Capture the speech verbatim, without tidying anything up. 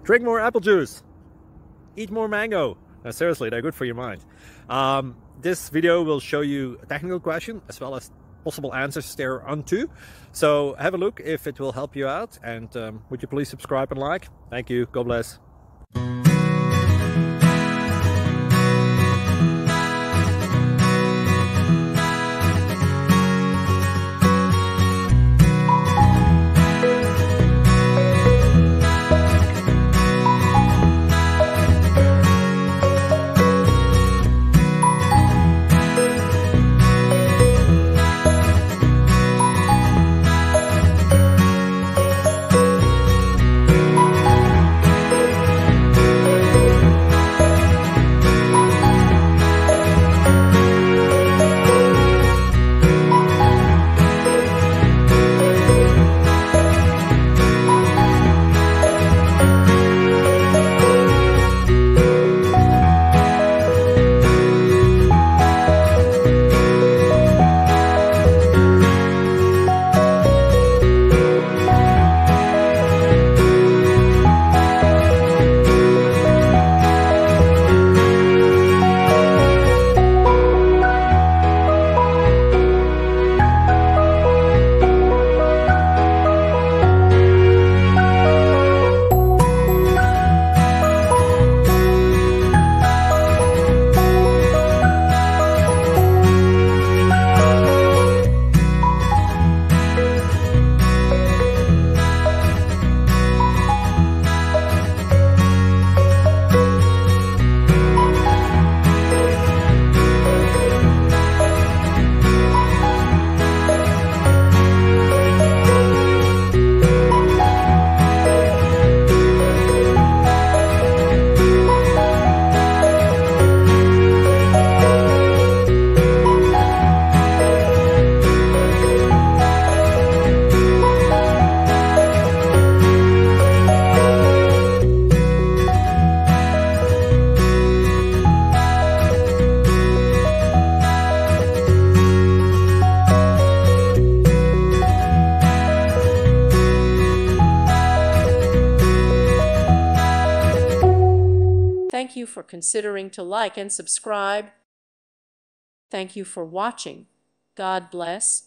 Drink more apple juice. Eat more mango. No, seriously, they're good for your mind. Um, this video will show you a technical question as well as possible answers thereunto. So have a look if it will help you out, and um, would you please subscribe and like? Thank you. God bless. Thank you for considering to like and subscribe. Thank you for watching. God bless.